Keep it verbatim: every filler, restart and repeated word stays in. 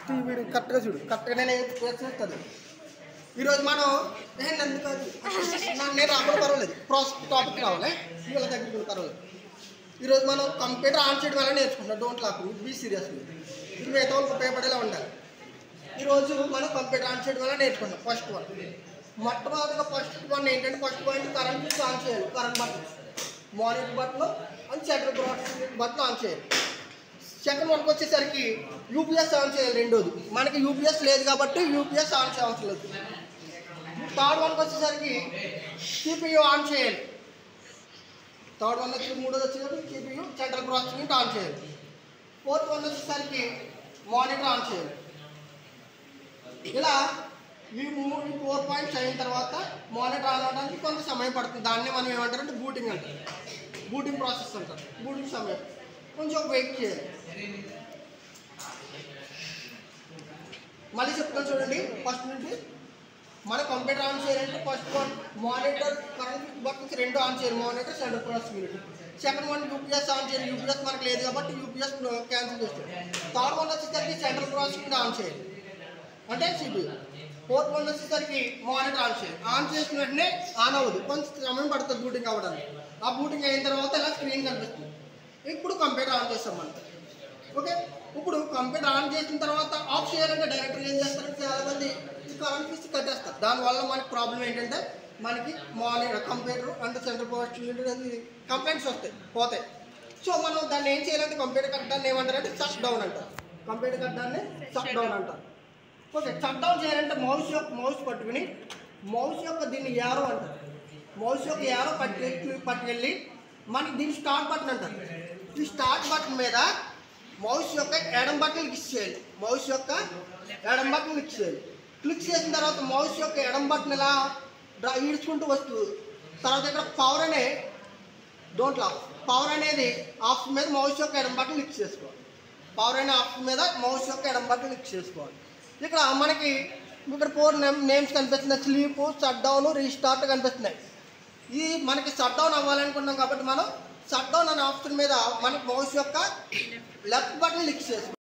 వీడు కరెక్ట్గా చూడు, కరెక్ట్గా నేను చేస్తుంది. ఈరోజు మనం ఎందుకు నేను రాకుండా పర్వాలేదు, ప్రాసెస్ టాపిక్ రావాలి, వీళ్ళ దగ్గరికి పర్వాలేదు. ఈరోజు మనం కంప్యూటర్ ఆన్ చేయడం వల్ల నేర్చుకుంటాం. Don't laugh, be serious. ఇది మిగతా వాళ్ళకి ఉపయోగపడేలా ఉండాలి. ఈరోజు మనం కంప్యూటర్ ఆన్ చేయడం వల్ల నేర్చుకుంటాం. ఫస్ట్ వన్, మొట్టమొదటిగా ఫస్ట్ వన్ ఏంటంటే ఫస్ట్ పాయింట్ కరెంట్ ఆన్ చేయాలి. Current button, monitor button and central broadcast button on చేయాలి. సెకండ్ వన్కి వచ్చేసరికి యూపీఎస్ ఆన్ చేయాలి. రెండోది మనకి యూపీఎస్ లేదు కాబట్టి యూపీఎస్ ఆన్ చేయవలసిన లేదు. థర్డ్ వన్కి వచ్చేసరికి సిపియూ ఆన్ చేయాలి. థర్డ్ వన్ వచ్చి మూడోది వచ్చేసరికి సిపియూ సెంట్రల్ ప్రాసెసింగ్ ఆన్ చేయాలి. ఫోర్త్ వన్ వచ్చేసరికి మానిటర్ ఆన్ చేయాలి. ఇలా ఈ మూడు ఫోర్ పాయింట్స్ అయిన తర్వాత మానిటర్ ఆన్ అవడానికి కొంత సమయం పడుతుంది. దాన్ని మనం ఏమంటారంటే బూటింగ్ అంటారు, బూటింగ్ ప్రాసెస్ అంటారు. బూటింగ్ సమయం కొంచెం వెయిట్ చేయాలి. మళ్ళీ చెప్తాను చూడండి. ఫస్ట్ నుండి మన కంప్యూటర్ ఆన్ చేయాలంటే first one monitor current buttons రెండు ఆన్ చేయాలి. Monitor center processing. Second one UPS on చేయాలి. యూపీఎస్ మనకు లేదు కాబట్టి యూపీఎస్ క్యాన్సిల్ చేస్తాం. థర్డ్ వన్ వచ్చేసరికి సెంట్రల్ ప్రాసెసింగ్ ఆన్ చేయాలి అంటే సిపియూ. ఫోర్త్ వన్ వచ్చేసరికి మానిటర్ ఆన్ చేయాలి. ఆన్ చేసిన వెంటనే ఆన్ అవ్వదు, కొంచెం సమయం పడుతుంది బూటింగ్ అవ్వడానికి. ఆ బూటింగ్ అయిన తర్వాత ఇలా స్క్రీన్ కనిపిస్తుంది. ఇప్పుడు కంప్యూటర్ ఆన్ చేస్తాం మనం. ఓకే, ఇప్పుడు కంప్యూటర్ ఆన్ చేసిన తర్వాత ఆఫ్ చేయాలంటే డైరెక్ట్గా ఏం చేస్తారంటే చాలామంది ఈ కరెంట్ తీసి కట్టేస్తారు. దానివల్ల మనకి ప్రాబ్లం ఏంటంటే మనకి మానిటర్ కంప్యూటర్ అంటే సెంట్రల్ ప్రాసెసింగ్ కంప్లైంట్స్ వస్తాయి, పోతాయి. సో మనం దాన్ని ఏం చేయాలంటే కంప్యూటర్ కట్టడాన్ని ఏమంటారంటే షట్ డౌన్ అంటారు. కంప్యూటర్ కట్టడాన్ని షట్ డౌన్ అంటారు. ఓకే, షట్ డౌన్ చేయాలంటే మౌస్ యొక్క మౌస్ పట్టుకుని మౌస్ యొక్క దీన్ని యారో అంటారు. మౌస్ యొక్క యారో పట్టుకెళ్ళి పట్టుకెళ్ళి మనకి దీన్ని స్టార్ట్ బటన్ అంటారు. ఈ స్టార్ట్ బటన్ మీద మౌస్ యొక్క ఎడం బటన్ క్లిక్ చేయాలి. మౌస్ యొక్క ఎడం బటన్ క్లిక్ చేయాలి. క్లిక్ చేసిన తర్వాత మౌస్ యొక్క ఎడం బటన్ ఇలా డ్రా ఈడ్చుకుంటూ వస్తూ తర్వాత ఇక్కడ పవర్ అనే డోంట్ లాక్ పవర్ అనేది ఆప్షన్ మీద మౌస్ యొక్క ఎడం బటన్ క్లిక్ చేసుకోవాలి. పవర్ అనే ఆప్షన్ మీద మౌస్ యొక్క ఎడం బటన్ క్లిక్ చేసుకోవాలి. ఇక్కడ మనకి ఇక్కడ ఫోర్ నేమ్ నేమ్స్ కనిపిస్తున్నాయి. స్లీప్, షట్ డౌన్, రీస్టార్ట్ కనిపిస్తున్నాయి. ఈ మనకి షట్ డౌన్ అవ్వాలనుకున్నాం కాబట్టి మనం షట్ డౌన్ అనే ఆప్షన్ మీద మనకి మౌస్ యొక్క లెఫ్ట్ బటన్ క్లిక్ చేసుకోవాలి.